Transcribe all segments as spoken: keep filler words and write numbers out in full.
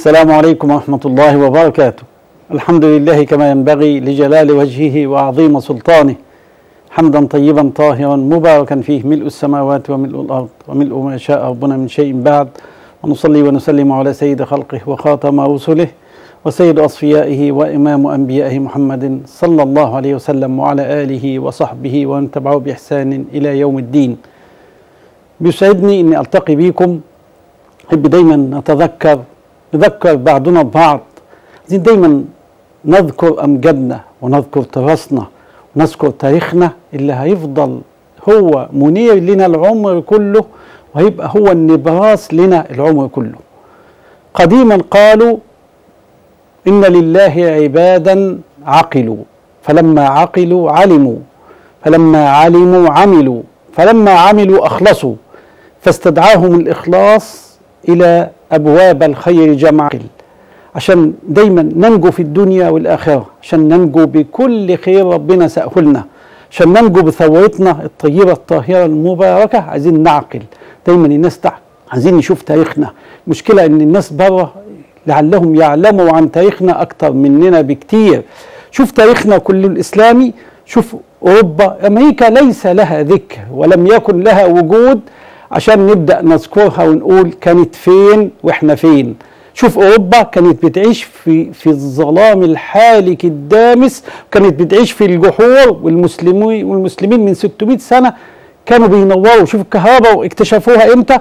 السلام عليكم ورحمة الله وبركاته. الحمد لله كما ينبغي لجلال وجهه وعظيم سلطانه، حمدا طيبا طاهرا مباركا فيه، ملء السماوات وملء الأرض وملء ما شاء ربنا من شيء بعد. ونصلي ونسلم على سيد خلقه وخاتم رسله وسيد أصفيائه وإمام أنبيائه محمد صلى الله عليه وسلم وعلى آله وصحبه ومن تبعه بإحسان إلى يوم الدين. بيسعدني أني ألتقي بكم. أحب دايما نتذكر نذكر بعضنا ببعض، عايزين دايما نذكر أمجادنا ونذكر تراثنا ونذكر تاريخنا اللي هيفضل هو منير لنا العمر كله، وهيبقى هو النبراس لنا العمر كله. قديما قالوا إن لله عبادا عقلوا، فلما عقلوا علموا، فلما علموا عملوا، فلما عملوا أخلصوا، فاستدعاهم الإخلاص إلى أبواب الخير جمع، عشان دايما ننجو في الدنيا والآخرة، عشان ننجو بكل خير ربنا سأهلنا، عشان ننجو بثورتنا الطيبة الطاهرة المباركة. عايزين نعقل دايما، الناس تعقل، عايزين نشوف تاريخنا. مشكلة إن الناس بره لعلهم يعلموا عن تاريخنا أكتر مننا بكتير. شوف تاريخنا كله الإسلامي، شوف أوروبا، أمريكا ليس لها ذكر ولم يكن لها وجود عشان نبدأ نذكرها ونقول كانت فين وإحنا فين. شوف أوروبا كانت بتعيش في في الظلام الحالك الدامس، كانت بتعيش في الجحور، والمسلمين والمسلمين من ستمائة سنة كانوا بينوروا. شوف الكهرباء اكتشفوها إمتى؟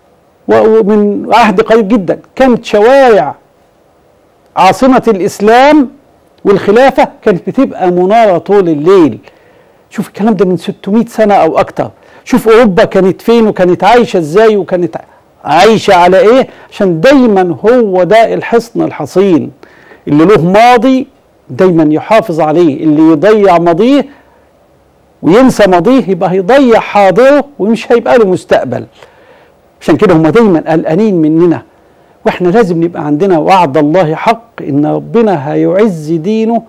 ومن عهد قريب جدا. كانت شوارع عاصمة الإسلام والخلافة كانت بتبقى منارة طول الليل. شوف الكلام ده من ستمائة سنة أو أكتر. شوف أوروبا كانت فين وكانت عايشة إزاي وكانت عايشة على إيه، عشان دايما هو ده الحصن الحصين اللي له ماضي دايما يحافظ عليه. اللي يضيع ماضيه وينسى ماضيه يبقى هيضيع حاضره ومش هيبقى له مستقبل. عشان كده هم دايما قلقانين مننا، واحنا لازم نبقى عندنا وعد الله حق، ان ربنا هيعز دينه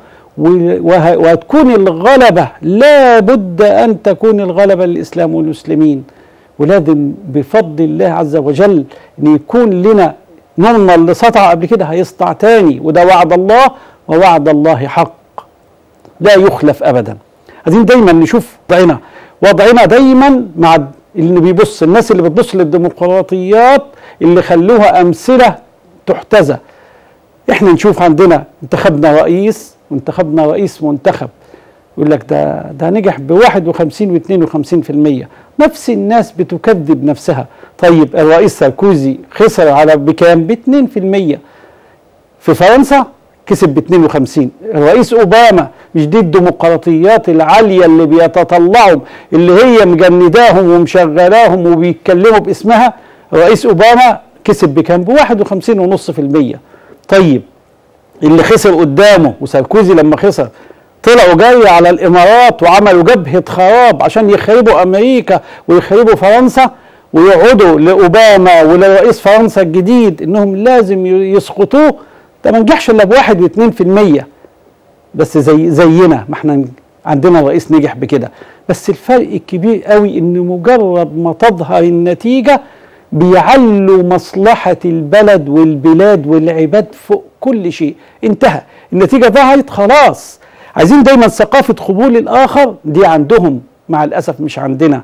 وهتكون الغلبة، لا بد أن تكون الغلبة للإسلام والمسلمين. ولازم بفضل الله عز وجل أن يكون لنا نورنا اللي سطع قبل كده هيسطع تاني، وده وعد الله، ووعد الله حق لا يخلف أبدا. عايزين دايما نشوف وضعنا وضعنا دايما مع اللي بيبص، الناس اللي بتبص للديمقراطيات اللي خلوها أمثلة تحتذى. احنا نشوف عندنا انتخبنا رئيس وانتخبنا رئيس منتخب، يقول لك ده ده نجح بواحد وخمسين واثنين وخمسين في المية. نفس الناس بتكذب نفسها. طيب الرئيس ساركوزي خسر على بكام؟ باثنين في المية. في فرنسا كسب باثنين وخمسين. الرئيس اوباما، مش دي الديمقراطيات العاليه اللي بيتطلعوا اللي هي مجنداهم ومشغلاهم وبيتكلموا باسمها؟ الرئيس اوباما كسب بكام؟ بواحد وخمسين ونص في المية. طيب اللي خسر قدامه وساركوزي لما خسر طلعوا جاي على الامارات وعملوا جبهه خراب عشان يخربوا امريكا ويخربوا فرنسا، ويقعدوا لاوباما ولرئيس فرنسا الجديد انهم لازم يسقطوه. ده ما نجحش الا بواحد واثنين في المية. بس زي زينا، ما احنا عندنا رئيس نجح بكده. بس الفرق الكبير قوي ان مجرد ما تظهر النتيجه بيعلوا مصلحة البلد والبلاد والعباد فوق كل شيء. انتهى، النتيجة ظهرت خلاص. عايزين دايما ثقافة قبول الآخر دي عندهم، مع الأسف مش عندنا.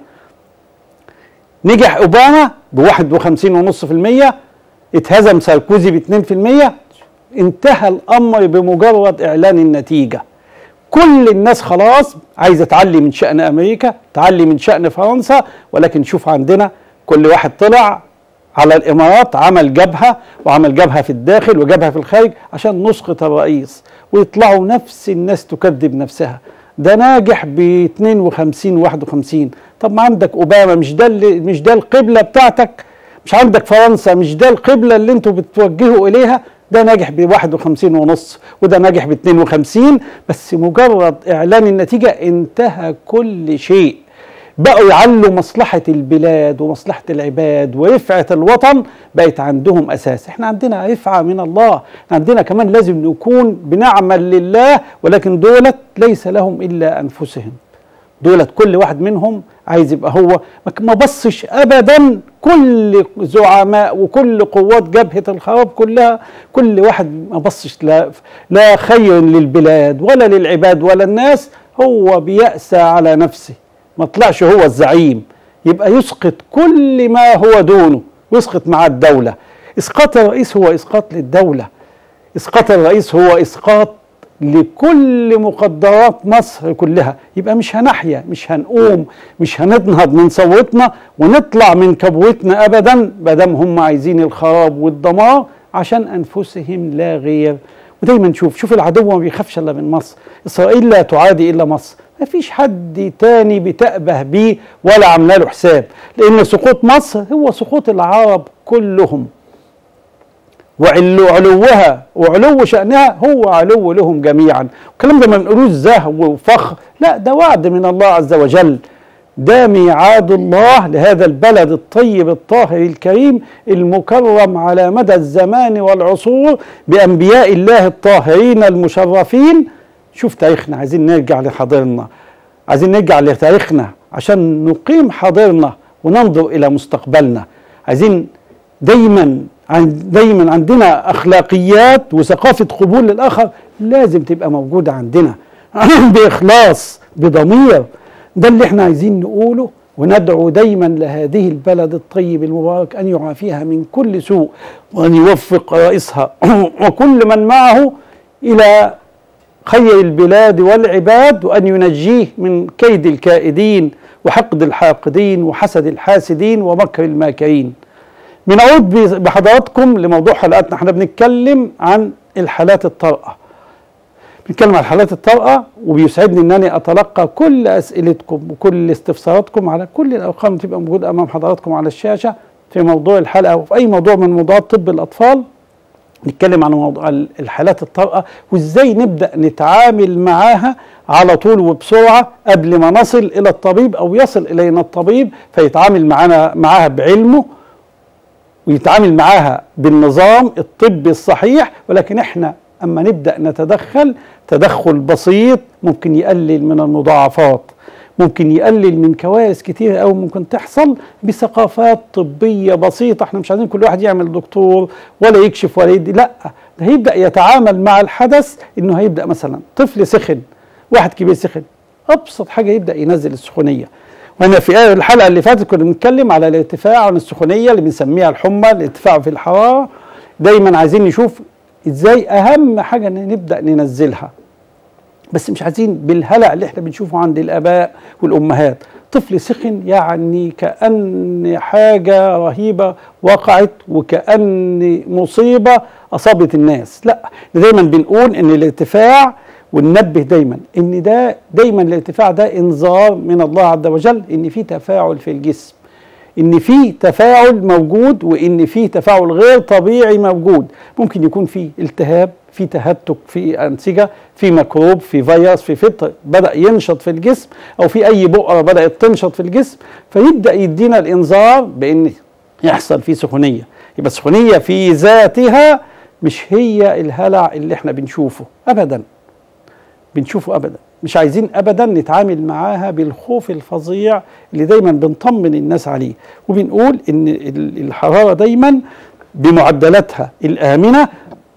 نجح أوباما بواحد وخمسين ونص في المية، اتهزم ساركوزي باثنين في المية. انتهى الأمر بمجرد إعلان النتيجة. كل الناس خلاص عايزة تعلي من شأن أمريكا، تعلي من شأن فرنسا. ولكن شوف عندنا كل واحد طلع على الإمارات عمل جبهة، وعمل جبهة في الداخل وجبهة في الخارج عشان نسقط الرئيس، ويطلعوا نفس الناس تكذب نفسها. ده ناجح ب اثنين وخمسين واحد وخمسين. طب ما عندك أوباما، مش ده مش ده القبلة بتاعتك؟ مش عندك فرنسا، مش ده القبلة اللي انتوا بتوجهوا إليها؟ ده ناجح ب واحد وخمسين ونص، وده ناجح ب اثنين وخمسين. بس مجرد إعلان النتيجة انتهى كل شيء. بقوا يعلوا مصلحة البلاد ومصلحة العباد ورفعة الوطن بقت عندهم أساس. احنا عندنا رفعة من الله، احنا عندنا كمان لازم نكون بنعمل لله. ولكن دولت ليس لهم إلا أنفسهم. دولت كل واحد منهم عايز يبقى هو، ما بصش أبدا كل زعماء وكل قوات جبهة الخراب كلها، كل واحد ما بصش لا, لا خير للبلاد ولا للعباد ولا الناس، هو بيأسى على نفسه، ما طلعش هو الزعيم، يبقى يسقط كل ما هو دونه، يسقط مع الدولة. إسقاط الرئيس هو إسقاط للدولة، إسقاط الرئيس هو إسقاط لكل مقدرات مصر كلها. يبقى مش هنحيا، مش هنقوم، مش هننهض من صوتنا ونطلع من كبوتنا أبدا، مادام هم عايزين الخراب والدمار عشان أنفسهم لا غير. ودايما نشوف شوف العدو ما بيخافش إلا من مصر، إسرائيل لا تعادي إلا مصر، ما فيش حد تاني بتأبه بيه ولا عامله له حساب، لأن سقوط مصر هو سقوط العرب كلهم، وعلوها وعلو شأنها هو علو لهم جميعا. الكلام ده ما بنقولوش زهو وفخر، لا، ده وعد من الله عز وجل، ده ميعاد الله لهذا البلد الطيب الطاهر الكريم المكرم على مدى الزمان والعصور بأنبياء الله الطاهرين المشرفين. شوف تاريخنا، عايزين نرجع لحاضرنا، عايزين نرجع لتاريخنا عشان نقيم حاضرنا وننظر إلى مستقبلنا. عايزين دايما دايما عندنا أخلاقيات وثقافة قبول للآخر لازم تبقى موجودة عندنا بإخلاص بضمير. ده اللي احنا عايزين نقوله، وندعو دايما لهذه البلد الطيب المبارك أن يعافيها من كل سوء، وأن يوفق رئيسها وكل من معه إلى خير البلاد والعباد، وأن ينجيه من كيد الكائدين وحقد الحاقدين وحسد الحاسدين ومكر الماكرين. بنعود بحضراتكم لموضوع حلقتنا. احنا بنتكلم عن الحالات الطارئة، بنتكلم عن الحالات الطارئة، وبيسعدني انني اتلقى كل اسئلتكم وكل استفساراتكم على كل الارقام اللي تبقى موجوده امام حضراتكم على الشاشه في موضوع الحلقه وفي اي موضوع من موضوعات طب الاطفال. نتكلم عن موضوع الحالات الطارئة وازاي نبدأ نتعامل معاها على طول وبسرعة قبل ما نصل الى الطبيب او يصل الينا الطبيب فيتعامل معنا معاها بعلمه ويتعامل معاها بالنظام الطبي الصحيح. ولكن احنا اما نبدأ نتدخل تدخل بسيط ممكن يقلل من المضاعفات، ممكن يقلل من كوارث كتير أو ممكن تحصل بثقافات طبية بسيطة. احنا مش عايزين كل واحد يعمل دكتور ولا يكشف ولا يدي، لا، ده هيبدأ يتعامل مع الحدث. انه هيبدأ مثلا طفل سخن، واحد كبير سخن، ابسط حاجة يبدأ ينزل السخونية. وانا في الحلقة اللي فاتت كنا بنتكلم على الارتفاع عن السخونية اللي بنسميها الحمى، الارتفاع في الحرارة. دايما عايزين نشوف ازاي اهم حاجة ان نبدأ ننزلها، بس مش عايزين بالهلع اللي احنا بنشوفه عند الاباء والامهات. طفل سخن يعني كأن حاجة رهيبة وقعت وكأن مصيبة اصابت الناس. لا، دايما بنقول ان الارتفاع، وننبه دايما ان ده دايما الارتفاع ده انذار من الله عز وجل ان في تفاعل في الجسم، ان في تفاعل موجود، وان في تفاعل غير طبيعي موجود. ممكن يكون في التهاب، في تهتك في أنسجة، في ميكروب، في فيروس، في فطر بدأ ينشط في الجسم، أو في أي بؤرة بدأت تنشط في الجسم، فيبدأ يدينا الإنذار بأن يحصل فيه سخونية. يبقى السخونية في ذاتها مش هي الهلع اللي احنا بنشوفه أبدا، بنشوفه أبدا. مش عايزين أبدا نتعامل معاها بالخوف الفظيع اللي دايما بنطمن الناس عليه، وبنقول إن الحرارة دايما بمعدلاتها الآمنة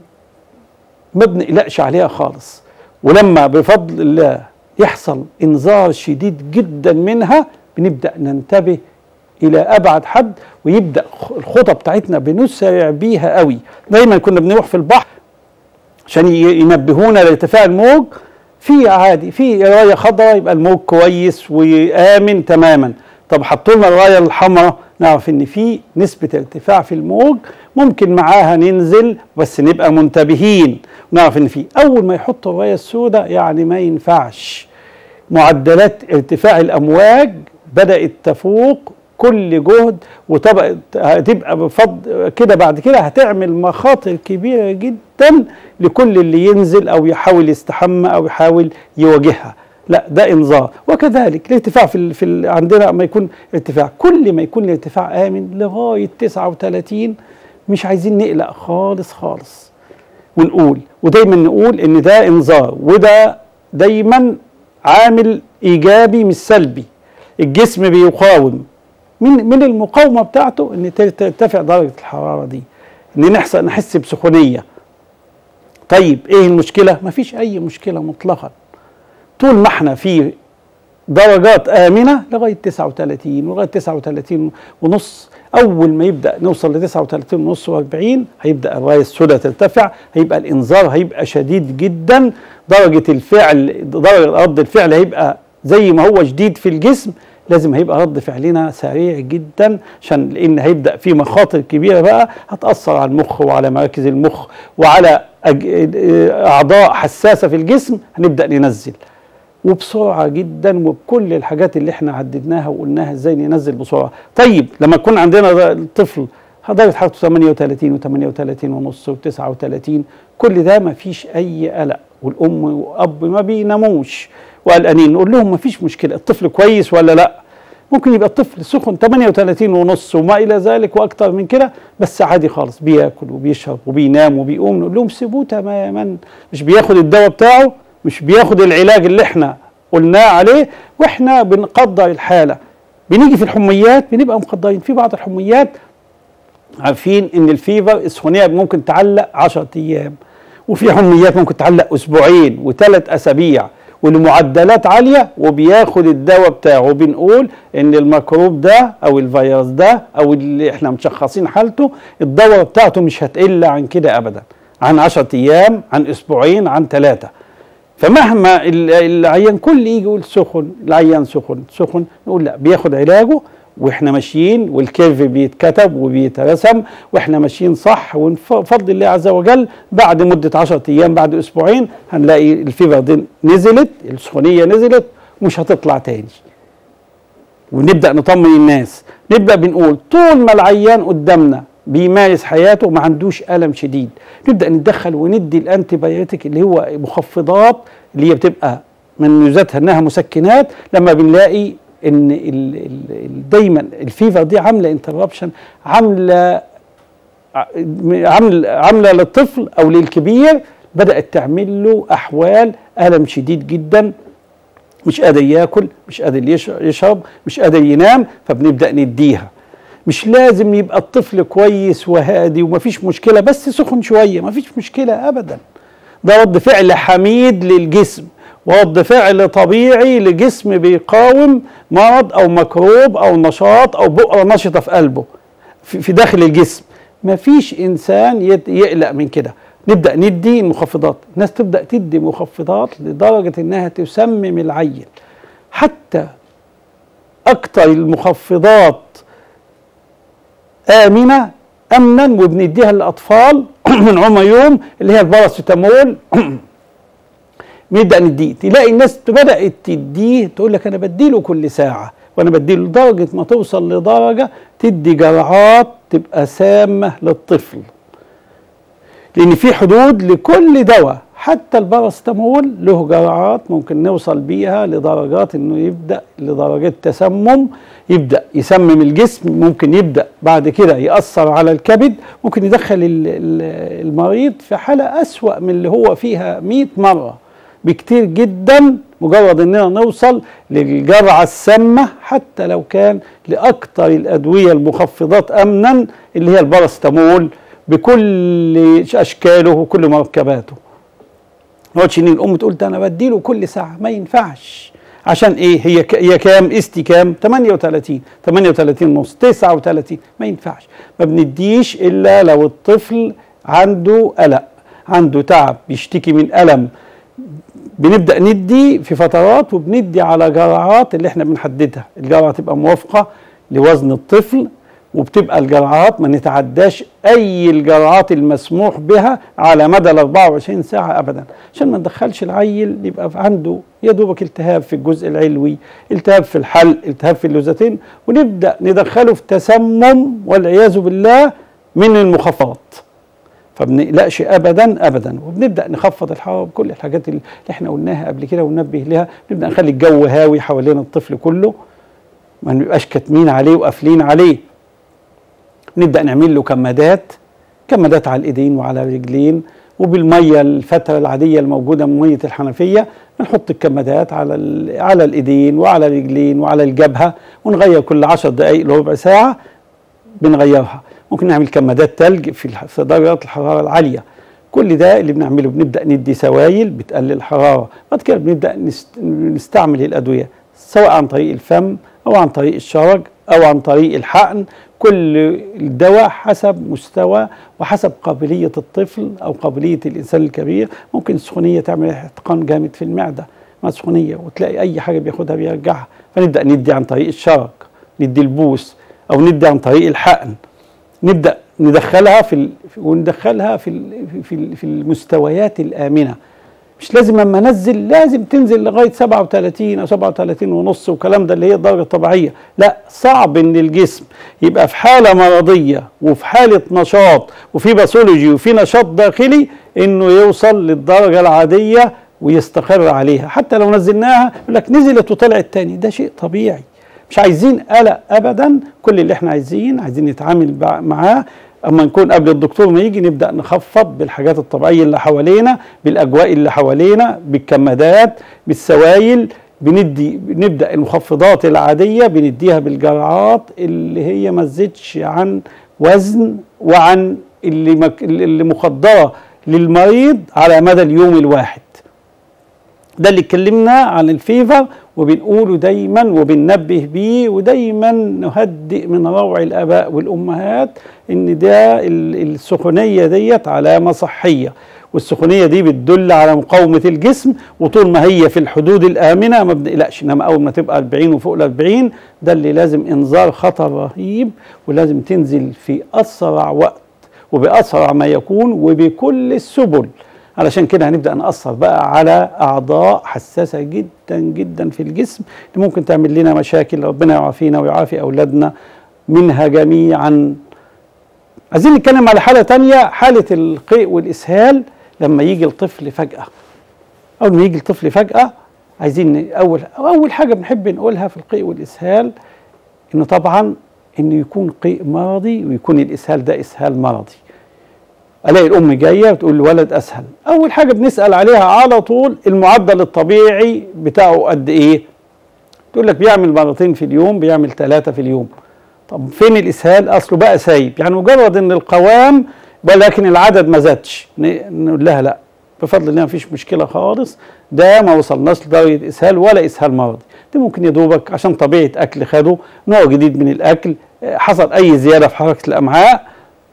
ما بنقلقش عليها خالص. ولما بفضل الله يحصل انذار شديد جدا منها بنبدأ ننتبه إلى أبعد حد، ويبدأ الخطة بتاعتنا بنسرع بيها قوي. دايما كنا بنروح في البحر عشان ينبهونا لارتفاع الموج، في عادي في راية خضراء يبقى الموج كويس وآمن تماما. طب حطوا لنا الراية الحمراء نعرف ان في نسبة ارتفاع في الموج، ممكن معاها ننزل بس نبقى منتبهين، ونعرف ان في. اول ما يحطوا الراية السوداء يعني ما ينفعش، معدلات ارتفاع الامواج بدأت تفوق كل جهد، وتبقى هتبقى بفضل كده بعد كده هتعمل مخاطر كبيرة جدا لكل اللي ينزل او يحاول يستحمى او يحاول يواجهها. لا، ده انذار. وكذلك الارتفاع في, في ال... عندنا ما يكون ارتفاع، كل ما يكون الارتفاع آمن لغاية تسعة وثلاثين مش عايزين نقلق خالص خالص، ونقول ودايما نقول ان ده انذار، وده دايما عامل ايجابي مش سلبي. الجسم بيقاوم من من المقاومه بتاعته ان ترتفع درجه الحراره دي، ان نحصل نحس بسخونيه. طيب ايه المشكله؟ مفيش اي مشكله مطلقا، طول ما احنا في درجات امنه لغايه تسعة وثلاثين ولغايه تسعة وثلاثين ونص. اول ما يبدا نوصل ل تسعة وثلاثين ونص وأربعين هيبدا الرايه السوداء ترتفع، هيبقى الانذار هيبقى شديد جدا، درجه الفعل درجه رد الفعل هيبقى زي ما هو شديد في الجسم، لازم هيبقى رد فعلنا سريع جدا، عشان لان هيبدا في مخاطر كبيره بقى هتاثر على المخ وعلى مراكز المخ وعلى اعضاء حساسه في الجسم، هنبدا ننزل وبسرعه جدا وبكل الحاجات اللي احنا عددناها وقلناها ازاي ننزل بسرعه. طيب لما يكون عندنا طفل درجه حرارته ثمانية وثلاثين وثمانية وثلاثين ونص وتسعة وثلاثين، كل ده ما فيش اي قلق، والام والاب ما بيناموش وقلقانين، نقول لهم ما فيش مشكله، الطفل كويس ولا لا؟ ممكن يبقى الطفل سخن ثمانية وثلاثين ونص وما الى ذلك واكتر من كده، بس عادي خالص، بياكل وبيشرب وبينام وبيقوم، نقول لهم سيبوه تماما، مش بياخد الدواء بتاعه، مش بياخد العلاج اللي احنا قلناه عليه، واحنا بنقدر الحاله. بنيجي في الحميات بنبقى مقدرين، في بعض الحميات عارفين ان الفيفر السخونيه ممكن تعلق عشرة ايام، وفي حميات ممكن تعلق اسبوعين وثلاث اسابيع ولمعدلات عاليه، وبياخد الدواء بتاعه، وبنقول ان الميكروب ده او الفيروس ده او اللي احنا مشخصين حالته الدواء بتاعته مش هتقل عن كده ابدا، عن عشرة ايام، عن اسبوعين، عن ثلاثه. فمهما العيان كل يجي يقول سخن، العيان سخن سخن، نقول لا، بياخد علاجه واحنا ماشيين، والكيرف بيتكتب وبيترسم واحنا ماشيين صح، وبفضل الله عز وجل بعد مده عشرة ايام، بعد اسبوعين هنلاقي الفيفر دي نزلت، السخونيه نزلت ومش هتطلع تاني. ونبدا نطمن الناس، نبدا بنقول طول ما العيان قدامنا بيمارس حياته ما عندوش الم شديد، نبدا نتدخل وندي الانتي بايوتيك اللي هو مخفضات، اللي هي بتبقى من ميزاتها انها مسكنات، لما بنلاقي ان ال ال دايما الفيفر دي عامله انتربشن، عامله عامله عامله للطفل او للكبير، بدات تعمل له احوال الم شديد جدا، مش قادر ياكل، مش قادر يشرب، مش قادر ينام، فبنبدا نديها. مش لازم يبقى الطفل كويس وهادي ومفيش مشكله، بس سخن شويه مفيش مشكله ابدا، ده رد فعل حميد للجسم، ورد فعل طبيعي لجسم بيقاوم مرض او ميكروب او نشاط او بؤره نشطه في قلبه في داخل الجسم. مفيش انسان يقلق من كده. نبدا ندي مخفضات، الناس تبدا تدي مخفضات لدرجه انها تسمم العيل، حتى اكتر المخفضات امنه امنا وبنديها للاطفال من عمر يوم اللي هي الباراسيتامول. نبدا نديه، تلاقي الناس بدات تديه، تقول لك انا بديله كل ساعه، وانا بديله لدرجه ما توصل لدرجه تدي جرعات تبقى سامه للطفل، لان في حدود لكل دواء، حتى الباراسيتامول له جرعات ممكن نوصل بيها لدرجات انه يبدا لدرجات تسمم، يبدا يسمم الجسم، ممكن يبدا بعد كده ياثر على الكبد، ممكن يدخل المريض في حاله اسوأ من اللي هو فيها مئة مره بكتير جدا، مجرد اننا نوصل للجرعه السامه، حتى لو كان لاكثر الادويه المخفضات امنا اللي هي الباراسيتامول بكل اشكاله وكل مركباته. ما هوش ان الام تقول ده انا بديله كل ساعه، ما ينفعش. عشان ايه؟ هي هي كام؟ استي كام؟ ثمانية وثلاثين ثمانية وثلاثين ونص تسعة وثلاثين، ما ينفعش. ما بنديش الا لو الطفل عنده قلق، عنده تعب، بيشتكي من الم، بنبدا ندي في فترات، وبندي على جرعات اللي احنا بنحددها، الجرعه تبقى موافقه لوزن الطفل، وبتبقى الجرعات ما نتعداش اي الجرعات المسموح بها على مدى ال أربعة وعشرين ساعه ابدا، عشان ما ندخلش العيل يبقى عنده يا دوبك التهاب في الجزء العلوي، التهاب في الحلق، التهاب في اللوزتين، ونبدا ندخله في تسمم والعياذ بالله من المخفضات. فبنقلقش ابدا ابدا، وبنبدا نخفض الحراره بكل الحاجات اللي احنا قلناها قبل كده وننبه لها، نبدا نخلي الجو هاوي حوالين الطفل كله، ما نبقاش كاتمين عليه وقافلين عليه. نبدا نعمل له كمادات، كمادات على الايدين وعلى الرجلين، وبالميه الفتره العاديه الموجوده من ميه الحنفيه، بنحط الكمادات على على الايدين وعلى الرجلين وعلى الجبهه، ونغير كل عشر دقائق لربع ساعه بنغيرها. ممكن نعمل كمادات تلج في درجات الحراره العاليه. كل ده اللي بنعمله. بنبدا ندي سوائل بتقلل الحراره، بعد كده بنبدا نستعمل الادويه سواء عن طريق الفم او عن طريق الشرج او عن طريق الحقن. كل الدواء حسب مستوى وحسب قابليه الطفل او قابليه الانسان الكبير. ممكن السخونيه تعمل احتقان جامد في المعده مع سخونيه، وتلاقي اي حاجه بياخدها بيرجعها، فنبدا ندي عن طريق الشرج، ندي البوس، او ندي عن طريق الحقن. نبدا ندخلها في ال... وندخلها في ال... في ال... في المستويات الامنه. مش لازم اما انزل لازم تنزل لغايه سبعة وثلاثين او سبعة وثلاثين ونص والكلام ده اللي هي الدرجه الطبيعيه. لا، صعب ان الجسم يبقى في حاله مرضيه وفي حاله نشاط وفي باثولوجي وفي نشاط داخلي انه يوصل للدرجه العاديه ويستقر عليها. حتى لو نزلناها يقول لك نزلت وطلعت تاني، ده شيء طبيعي. مش عايزين قلق ابدا. كل اللي احنا عايزين عايزين نتعامل معاه. اما نكون قبل الدكتور ما يجي نبدا نخفض بالحاجات الطبيعيه اللي حوالينا، بالاجواء اللي حوالينا، بالكمادات، بالسوائل. بندي بنبدا المخفضات العاديه بنديها بالجرعات اللي هي ما تزيدش عن وزن وعن اللي مك... اللي مقدره للمريض على مدى اليوم الواحد. ده اللي اتكلمنا عن الفيفر وبنقوله دايما وبننبه بيه، ودايما نهدئ من روع الاباء والامهات ان ده السخونيه ديت علامه صحيه، والسخونيه دي بتدل على مقاومه الجسم، وطول ما هي في الحدود الامنه ما بنقلقش. انما اول ما تبقى أربعين وفوق ال أربعين ده اللي لازم انذار خطر رهيب، ولازم تنزل في اسرع وقت وباسرع ما يكون وبكل السبل. علشان كده هنبدأ نأثر بقى على أعضاء حساسة جدا جدا في الجسم اللي ممكن تعمل لنا مشاكل. ربنا يعافينا ويعافي أولادنا منها جميعا. عايزين نتكلم على حالة تانية، حالة القيء والإسهال لما يجي الطفل فجأة. أول ما يجي الطفل فجأة عايزين أول أول حاجة بنحب نقولها في القيء والإسهال إنه طبعا إنه يكون قيء مرضي ويكون الإسهال ده إسهال مرضي. الاقي الام جايه وتقول الولد اسهل، اول حاجه بنسال عليها على طول المعدل الطبيعي بتاعه قد ايه؟ تقول لك بيعمل مرتين في اليوم، بيعمل ثلاثه في اليوم. طب فين الاسهال؟ اصله بقى سايب، يعني مجرد ان القوام ولكن العدد ما زادش. نقول لها لا بفضل الله ما فيش مشكله خالص، ده ما وصلناش لدرجه اسهال ولا اسهال مرضي. ده ممكن يا دوبك عشان طبيعه اكل خده، نوع جديد من الاكل، حصل اي زياده في حركه الامعاء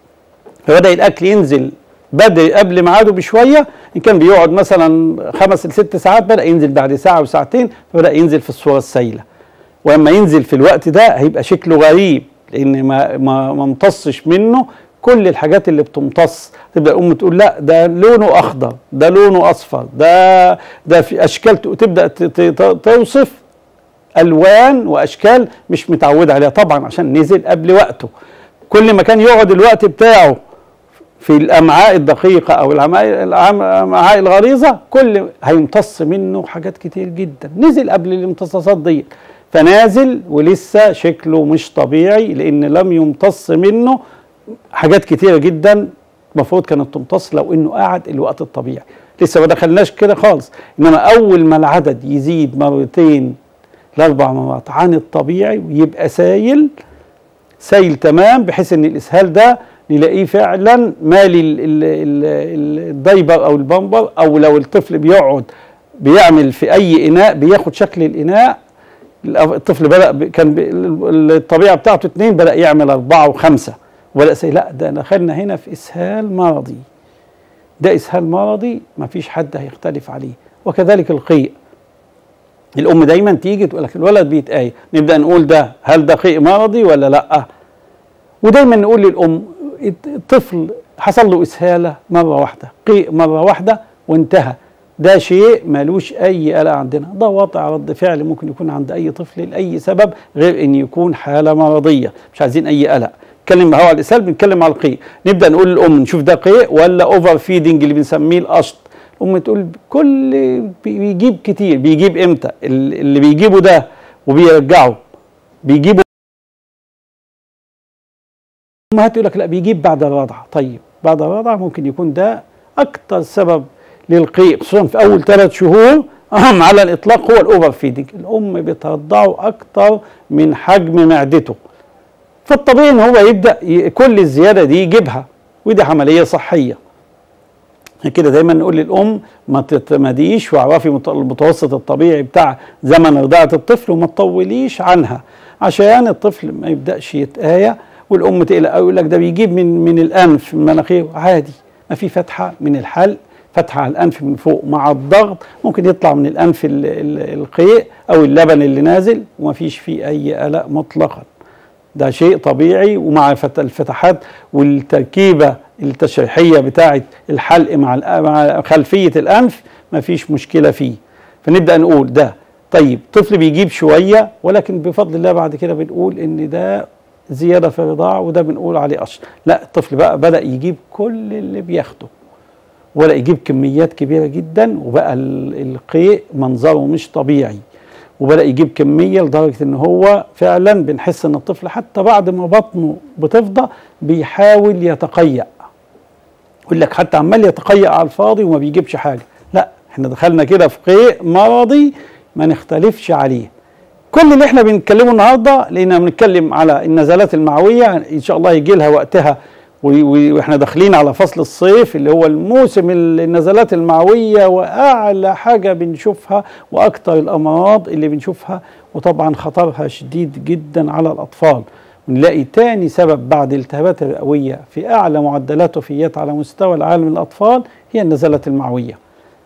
فبدأ الأكل ينزل بدري قبل ميعاده بشوية. إن كان بيقعد مثلا خمس لست ساعات بدأ ينزل بعد ساعة وساعتين، فبدأ ينزل في الصورة السائلة. ولما ينزل في الوقت ده هيبقى شكله غريب لأن ما ما ما امتصش منه كل الحاجات اللي بتمتص. تبدأ الأم تقول لا ده لونه أخضر، ده لونه أصفر، ده ده في أشكال، تبدأ توصف ألوان وأشكال مش متعودة عليها، طبعا عشان نزل قبل وقته. كل ما كان يقعد الوقت بتاعه في الامعاء الدقيقه او الامعاء الغليظه كل هيمتص منه حاجات كتير جدا. نزل قبل الامتصاصات دي فنازل ولسه شكله مش طبيعي لان لم يمتص منه حاجات كتيره جدا المفروض كانت تمتص لو انه قعد الوقت الطبيعي. لسه ما دخلناش كده خالص. انما اول ما العدد يزيد مرتين لاربع مرات عن الطبيعي ويبقى سايل سايل تمام بحيث ان الاسهال ده نلاقيه فعلا مالي الدايبر او البامبر، او لو الطفل بيقعد بيعمل في اي اناء بياخد شكل الاناء. الطفل بدا كان الطبيعه بتاعته اتنين بدا يعمل اربعه وخمسه وبدا سايل. لا ده دخلنا هنا في اسهال مرضي. ده اسهال مرضي ما فيش حد هيختلف عليه. وكذلك القيء. الام دايما تيجي تقول لك الولد بيتقايق، نبدا نقول ده هل ده قيء مرضي ولا لا؟ ودايما نقول للام الطفل حصل له اسهاله مره واحده، قيء مره واحده وانتهى، ده شيء مالوش اي قلق عندنا. ده وضع رد فعل ممكن يكون عند اي طفل لاي سبب غير ان يكون حاله مرضيه، مش عايزين اي قلق. نتكلم هو على الاسهال بنتكلم على القيء. نبدا نقول للام نشوف ده قيء ولا اوفر فيدنج اللي بنسميه القشط. الام تقول كل بيجيب كتير. بيجيب امتى؟ اللي بيجيبه ده وبيرجعه بيجيبه. امهات تقول لك لا بيجيب بعد الرضعه. طيب بعد الرضعه ممكن يكون ده اكتر سبب للقيء خصوصا في اول ثلاث شهور على الاطلاق هو الاوفر فيدنج. الام بترضعه اكتر من حجم معدته، فالطبيعي ان هو يبدا كل الزياده دي يجيبها، ودي عمليه صحيه. كده دايما نقول للام ما تتمديش واعرفي المتوسط الطبيعي بتاع زمن رضاعه الطفل وما تطوليش عنها، عشان الطفل ما يبداش يتآية والام تقلق قوي، يقول لك ده بيجيب من من الانف من مناخيره. عادي، ما في فتحه من الحلق، فتحه على الانف من فوق، مع الضغط ممكن يطلع من الانف القيء او اللبن اللي نازل وما فيش فيه اي قلق مطلقا. ده شيء طبيعي، ومع الفتحات والتركيبه التشريحيه بتاعه الحلق مع مع خلفيه الانف ما فيش مشكله فيه. فنبدا نقول ده طيب طفل بيجيب شويه، ولكن بفضل الله بعد كده بنقول ان ده زياده في الرضاعه، وده بنقول عليه قشر. لا، الطفل بقى بدا يجيب كل اللي بياخده، ولا يجيب كميات كبيره جدا، وبقى القيء منظره مش طبيعي، وبدأ يجيب كمية لدرجة ان هو فعلا بنحس ان الطفل حتى بعد ما بطنه بتفضى بيحاول يتقيأ. يقول لك حتى عمال يتقيأ على الفاضي وما بيجيبش حاجة. لا، احنا دخلنا كده في قيء مرضي ما نختلفش عليه. كل اللي احنا بنتكلمه النهارده لاننا بنتكلم على النزلات المعوية، ان شاء الله يجي لها وقتها، واحنا داخلين على فصل الصيف اللي هو الموسم النزلات المعوية، واعلى حاجة بنشوفها واكتر الامراض اللي بنشوفها، وطبعا خطرها شديد جدا على الاطفال. بنلاقي تاني سبب بعد الالتهابات الرئوية في اعلى معدلات وفيات على مستوى العالم للاطفال هي النزلات المعوية.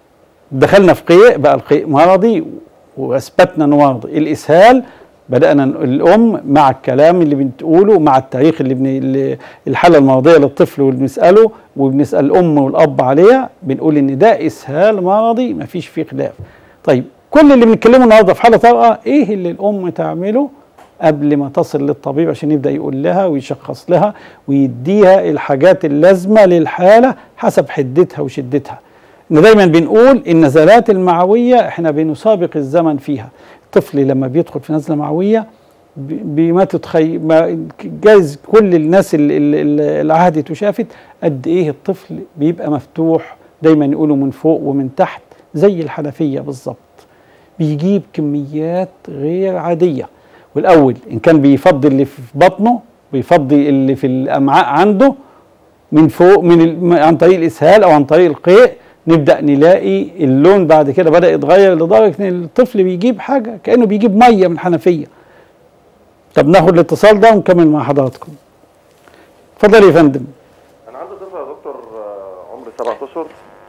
دخلنا في قيء، بقى القيء مرضي، واثبتنا انه مرضي. الاسهال بدأنا الأم مع الكلام اللي بنقوله، مع التاريخ اللي, بن... الحالة المرضية للطفل واللي بنسأله وبنسأل الأم والأب عليها، بنقول إن ده إسهال مرضي مفيش فيه خلاف. طيب كل اللي بنتكلمه النهارده في حالة طارئة، إيه اللي الأم تعمله قبل ما تصل للطبيب عشان يبدأ يقول لها ويشخص لها ويديها الحاجات اللازمة للحالة حسب حدتها وشدتها. إن دايما بنقول النزلات المعوية إحنا بنسابق الزمن فيها. الطفل لما بيدخل في نزله معويه بما تتخيل، جايز كل الناس اللي عهدت وشافت قد ايه الطفل بيبقى مفتوح، دايما يقولوا من فوق ومن تحت زي الحنفيه بالظبط، بيجيب كميات غير عاديه. والاول ان كان بيفضي اللي في بطنه، بيفضي اللي في الامعاء عنده من فوق من عن طريق الاسهال او عن طريق القيء، نبدأ نلاقي اللون بعد كده بدأ يتغير لدرجة ان الطفل بيجيب حاجة كأنه بيجيب مية من حنفية. طب ناخد الاتصال ده ونكمل مع حضراتكم. اتفضل يا فندم. أنا عندي طفل يا دكتور عمري سبعة أشهر.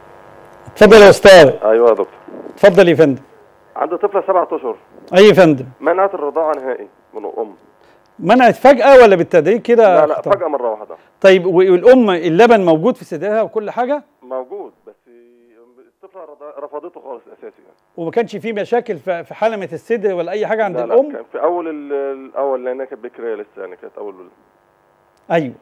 اتفضل يا أستاذ. أيوه يا دكتور. اتفضل يا فندم. عندي طفلة سبعة أشهر. أي يا فندم. منعت الرضاعة نهائي من الأم. منعت فجأة ولا بالتدريج كده؟ لا لا خطر. فجأة مرة واحدة. طيب والأم اللبن موجود في صدرها وكل حاجة؟ موجود، بس الطفلة رفضته خالص أساسي يعني. وما كانش فيه مشاكل في حلمة الصدر ولا أي حاجة عند لا الأم؟ لا، كان في أول الأول لأنها كانت بكرية لسه يعني، كانت أول. أيوه.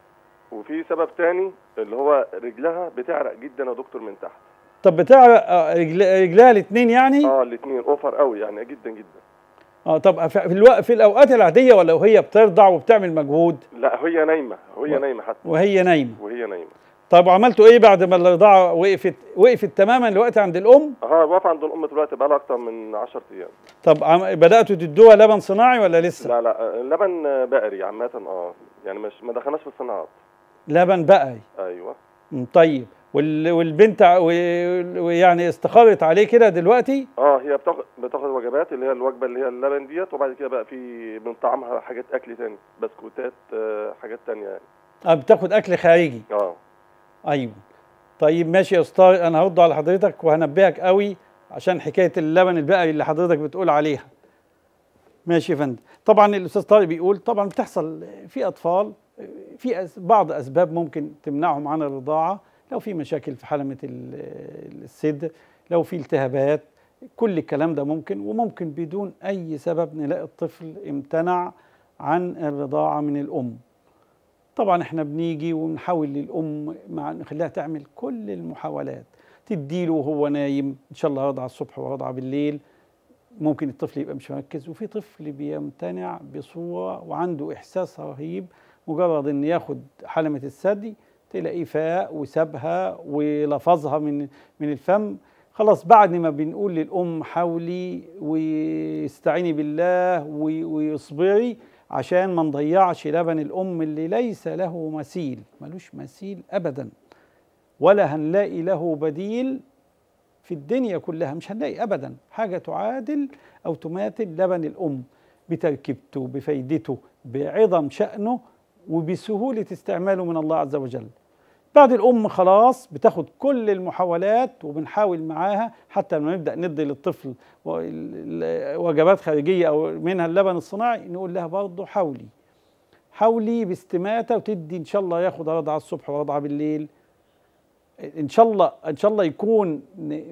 وفي سبب تاني اللي هو رجلها بتعرق جدا يا دكتور من تحت. طب بتعرق رجلها الاثنين يعني؟ اه الاثنين اوفر قوي يعني جدا جدا. اه طب في الوقت في الاوقات العاديه ولا وهي بترضع وبتعمل مجهود؟ لا هي نايمه، وهي و... نايمه حتى. وهي نايمه. وهي نايمه. طب وعملتوا ايه بعد ما الرضاعه وقفت؟ وقفت تماما دلوقتي عند الام؟ اه واقفه عند الام دلوقتي بقى لها اكتر من عشرة ايام. طب عم... بداتوا تدوها لبن صناعي ولا لسه؟ لا لا لبن بقري عامه، اه يعني مش ما دخلناش في الصناعات. لبن بقري. ايوه. طيب وال... والبنت ويعني استقرت عليه كده دلوقتي؟ اه هي بتاخد بتاخد وجبات اللي هي الوجبه اللي هي اللبن ديت، وبعد كده بقى في بنطعمها حاجات اكل تاني، بسكوتات، آه حاجات تانيه يعني. اه بتاخد اكل خارجي. اه ايوه. طيب ماشي يا استاذ، انا هرد على حضرتك وهنبهك قوي عشان حكايه اللبن البقري اللي حضرتك بتقول عليها. ماشي يا فندم. طبعا الاستاذ طارق بيقول طبعا بتحصل في اطفال في بعض اسباب ممكن تمنعهم عن الرضاعه، لو في مشاكل في حلمه الصدر، لو في التهابات، كل الكلام ده ممكن، وممكن بدون اي سبب نلاقي الطفل امتنع عن الرضاعه من الام. طبعا احنا بنيجي ونحاول للام مع نخليها تعمل كل المحاولات، تديله وهو نايم ان شاء الله رضعه الصبح ورضعه بالليل. ممكن الطفل يبقى مش مركز، وفي طفل بيمتنع بصوره وعنده احساس رهيب، مجرد ان ياخد حلمه الثدي تلاقيه فاق وسابها ولفظها من من الفم، خلاص بعد ما بنقول للأم حاولي واستعيني بالله واصبري عشان ما نضيعش لبن الأم اللي ليس له مثيل، ملوش مثيل أبدا، ولا هنلاقي له بديل في الدنيا كلها، مش هنلاقي أبدا حاجة تعادل أو تماثل لبن الأم بتركيبته بفايدته بعظم شأنه وبسهولة استعماله من الله عز وجل. بعد الأم خلاص بتاخد كل المحاولات وبنحاول معاها حتى لما نبدأ ندي للطفل وجبات خارجية أو منها اللبن الصناعي نقول لها برضه حاولي حاولي باستماتة وتدي إن شاء الله ياخد رضعة الصبح ورضعة بالليل، إن شاء الله إن شاء الله يكون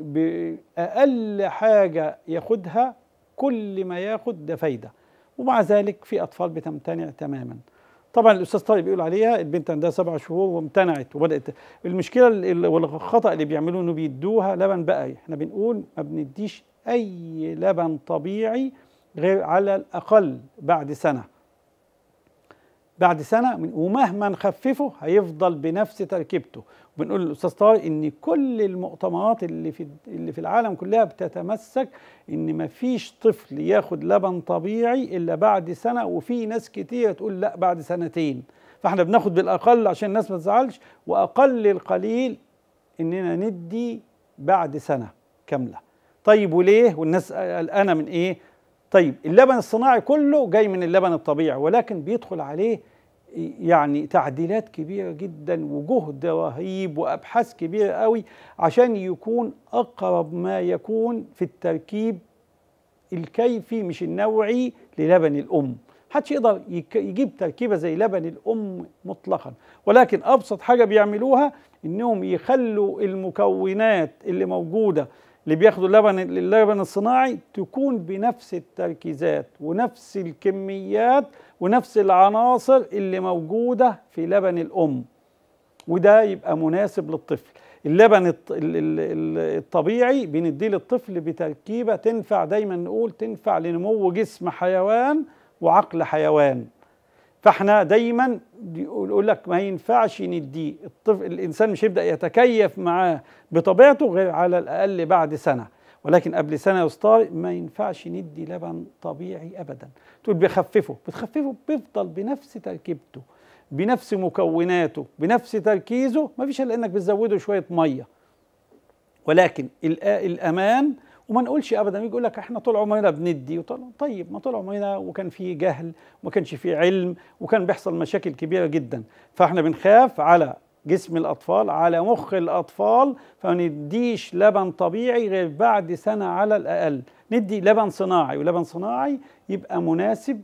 بأقل حاجة ياخدها كل ما ياخد ده فايدة. ومع ذلك في أطفال بتمتنع تماما. طبعا الأستاذ طارق بيقول عليها البنت عندها سبع شهور وامتنعت وبدأت. المشكلة والخطأ اللي بيعملوه إنه بيدوها لبن بقري، إحنا بنقول ما بنديش أي لبن طبيعي غير على الأقل بعد سنة. بعد سنة ومهما نخففه هيفضل بنفس تركيبته. وبنقول للأستاذ طارق إن كل المؤتمرات اللي في اللي في العالم كلها بتتمسك إن مفيش طفل ياخد لبن طبيعي إلا بعد سنة، وفي ناس كتير تقول لا بعد سنتين. فاحنا بناخد بالأقل عشان الناس ما تزعلش، وأقل القليل إننا ندي بعد سنة كاملة. طيب وليه؟ والناس قلقانة من إيه؟ طيب اللبن الصناعي كله جاي من اللبن الطبيعي، ولكن بيدخل عليه يعني تعديلات كبيرة جدا وجهد رهيب وأبحاث كبيرة قوي عشان يكون أقرب ما يكون في التركيب الكيفي مش النوعي للبن الأم. محدش يقدر يجيب تركيبة زي لبن الأم مطلقا، ولكن أبسط حاجة بيعملوها إنهم يخلوا المكونات اللي موجودة اللي بياخدوا اللبن اللبن الصناعي تكون بنفس التركيزات ونفس الكميات ونفس العناصر اللي موجودة في لبن الأم، وده يبقى مناسب للطفل. اللبن الطبيعي بنديه للطفل بتركيبة تنفع، دايما نقول تنفع لنمو جسم حيوان وعقل حيوان. فاحنا دايما يقول لك ما ينفعش نديه الطفل، الانسان مش هيبدا يتكيف معاه بطبيعته غير على الاقل بعد سنه، ولكن قبل سنه يا استاذ ما ينفعش ندي لبن طبيعي ابدا. تقول بيخففه، بتخففه بيفضل بنفس تركيبته بنفس مكوناته بنفس تركيزه، ما فيش الا انك بتزوده شويه ميه. ولكن الامان، وما نقولش ابدا يقول لك احنا طول عمرنا بندي، طيب ما طول عمرنا وكان في جهل وما كانش في علم وكان بيحصل مشاكل كبيره جدا. فاحنا بنخاف على جسم الاطفال على مخ الاطفال، فما نديش لبن طبيعي غير بعد سنه على الاقل. ندي لبن صناعي، ولبن صناعي يبقى مناسب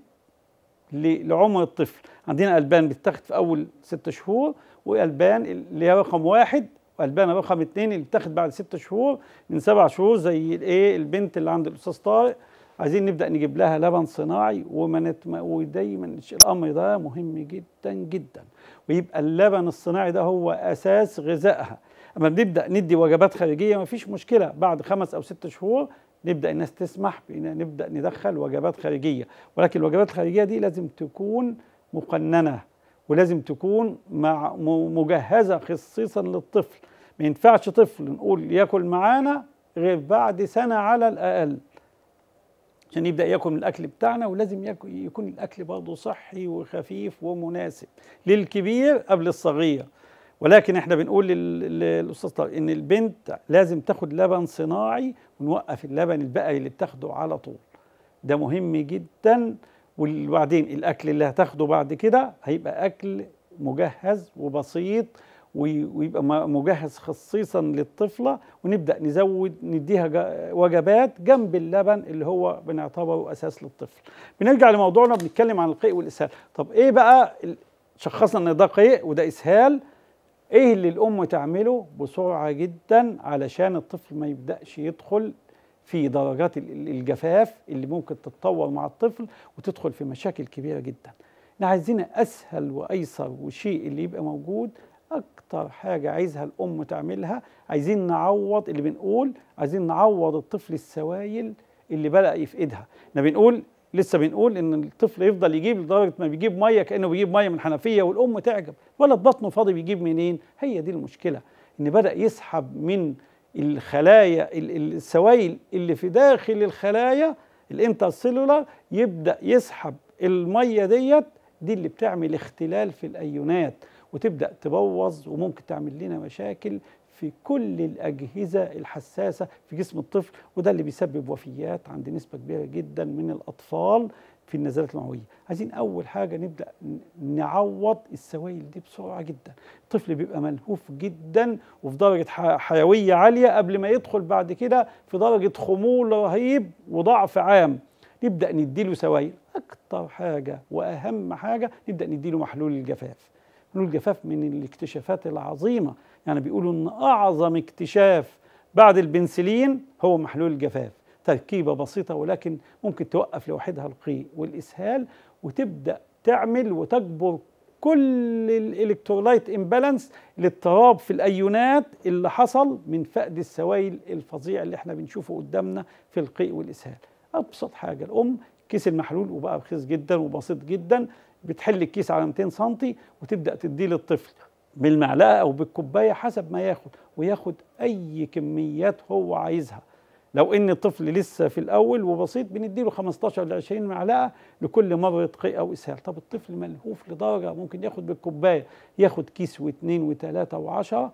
لعمر الطفل. عندنا البان بتتاخد في اول ست شهور، والبان اللي هي رقم واحد، والبان رقم اتنين اللي بتاخد بعد ست شهور من سبع شهور زي الايه البنت اللي عند الاستاذ طارق. عايزين نبدا نجيب لها لبن صناعي، ومنت ودايما الامر ده مهم جدا جدا، ويبقى اللبن الصناعي ده هو اساس غذائها. اما بنبدا ندي وجبات خارجيه ما فيش مشكله، بعد خمس او ست شهور نبدا الناس تسمح بان نبدا ندخل وجبات خارجيه، ولكن الوجبات الخارجيه دي لازم تكون مقننه ولازم تكون مع مجهزه خصيصا للطفل. ما ينفعش طفل نقول ياكل معانا غير بعد سنه على الاقل عشان يبدا ياكل من الاكل بتاعنا، ولازم يكون الاكل برضه صحي وخفيف ومناسب للكبير قبل الصغير. ولكن احنا بنقول للاستاذ طارق ان البنت لازم تاخد لبن صناعي ونوقف اللبن البقري اللي بتاخده على طول، ده مهم جدا. وبعدين الاكل اللي هتاخده بعد كده هيبقى اكل مجهز وبسيط ويبقى مجهز خصيصا للطفله، ونبدا نزود نديها وجبات جنب اللبن اللي هو بنعتبره اساس للطفل. بنرجع لموضوعنا، بنتكلم عن القيء والاسهال. طب ايه بقى شخصنا ان ده قيء وده اسهال؟ ايه اللي الام تعمله بسرعه جدا علشان الطفل ما يبداش يدخل في درجات الجفاف اللي ممكن تتطور مع الطفل وتدخل في مشاكل كبيره جدا؟ احنا عايزين اسهل وايسر وشيء اللي يبقى موجود. اكتر حاجه عايزها الام تعملها، عايزين نعوض اللي بنقول عايزين نعوض الطفل السوائل اللي بدا يفقدها. احنا بنقول لسه بنقول ان الطفل يفضل يجيب لدرجه ما بيجيب ميه كانه بيجيب ميه من حنفيه، والام تعجب ولد بطنه فاضي بيجيب منين؟ هي دي المشكله، ان بدا يسحب من الخلايا السوائل اللي في داخل الخلايا الانترسيلولار يبدأ يسحب المية ديت، دي اللي بتعمل اختلال في الأيونات وتبدأ تبوظ وممكن تعمل لنا مشاكل في كل الأجهزة الحساسة في جسم الطفل، وده اللي بيسبب وفيات عند نسبة كبيرة جدا من الأطفال في النزلات المعوية. عايزين أول حاجة نبدأ نعوض السوائل دي بسرعة جدا. الطفل بيبقى ملهوف جدا وفي درجة حيوية عالية قبل ما يدخل بعد كده في درجة خمول رهيب وضعف عام. نبدأ نديله سوائل. أكتر حاجة وأهم حاجة نبدأ نديله محلول الجفاف. محلول الجفاف من الاكتشافات العظيمة، يعني بيقولوا إن أعظم اكتشاف بعد البنسلين هو محلول الجفاف. تركيبة بسيطة ولكن ممكن توقف لوحدها القيء والإسهال وتبدأ تعمل وتجبر كل الإلكترولايت إمبالانس، الاضطراب في الأيونات اللي حصل من فقد السوائل الفظيع اللي احنا بنشوفه قدامنا في القيء والإسهال. أبسط حاجة الأم كيس المحلول، وبقى رخيص جدا وبسيط جدا، بتحل الكيس على مئتين سنتي وتبدأ تديه للطفل بالمعلقة أو بالكوباية حسب ما ياخد، وياخد أي كميات هو عايزها. لو ان الطفل لسه في الاول وبسيط بنديله خمستاشر ل عشرين معلقه لكل مره قيء او اسهال. طب الطفل ملهوف لدرجه ممكن ياخد بالكوبايه، ياخد كيس واثنين وثلاثه وعشره.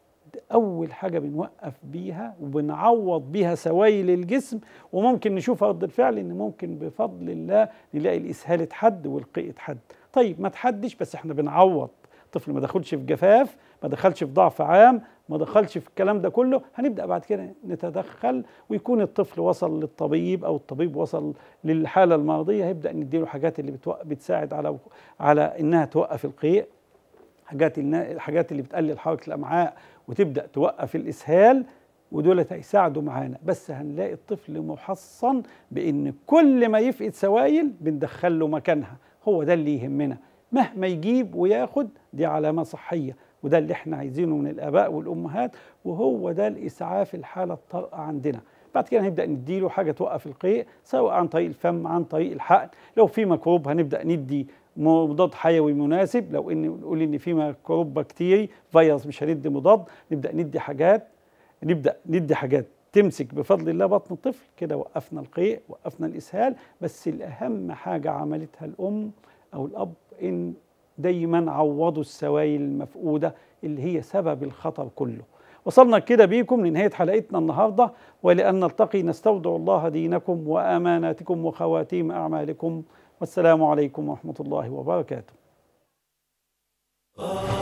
اول حاجه بنوقف بيها وبنعوض بيها سوائل الجسم، وممكن نشوف رد الفعل ان ممكن بفضل الله نلاقي الاسهال اتحد والقيء اتحد. طيب ما تحدش بس احنا بنعوض. الطفل ما دخلش في جفاف، ما دخلش في ضعف عام، ما دخلش في الكلام ده كله، هنبدأ بعد كده نتدخل ويكون الطفل وصل للطبيب أو الطبيب وصل للحالة المرضية، هيبدأ نديله حاجات اللي بتساعد على على إنها توقف القيء، حاجات الحاجات اللي بتقلل حركة الأمعاء وتبدأ توقف الإسهال، ودول هيساعدوا معانا. بس هنلاقي الطفل محصن بإن كل ما يفقد سوائل بندخل له مكانها. هو ده اللي يهمنا، مهما يجيب وياخد دي علامة صحية، وده اللي احنا عايزينه من الآباء والأمهات، وهو ده الإسعاف الحالة الطارئة عندنا. بعد كده هنبدأ نديله حاجة توقف القيء سواء عن طريق الفم عن طريق الحقن. لو في ميكروب هنبدأ ندي مضاد حيوي مناسب، لو ان نقول ان في ميكروب بكتيري فيروس مش هندي مضاد، نبدأ ندي حاجات نبدأ ندي حاجات تمسك بفضل الله بطن الطفل. كده وقفنا القيء وقفنا الإسهال. بس الأهم حاجة عملتها الأم أو الأب إن دايما عوضوا السوائل المفقودة اللي هي سبب الخطر كله. وصلنا كده بيكم لنهاية حلقتنا النهاردة، ولأن نلتقي نستودع الله دينكم وأماناتكم وخواتيم أعمالكم، والسلام عليكم ورحمة الله وبركاته.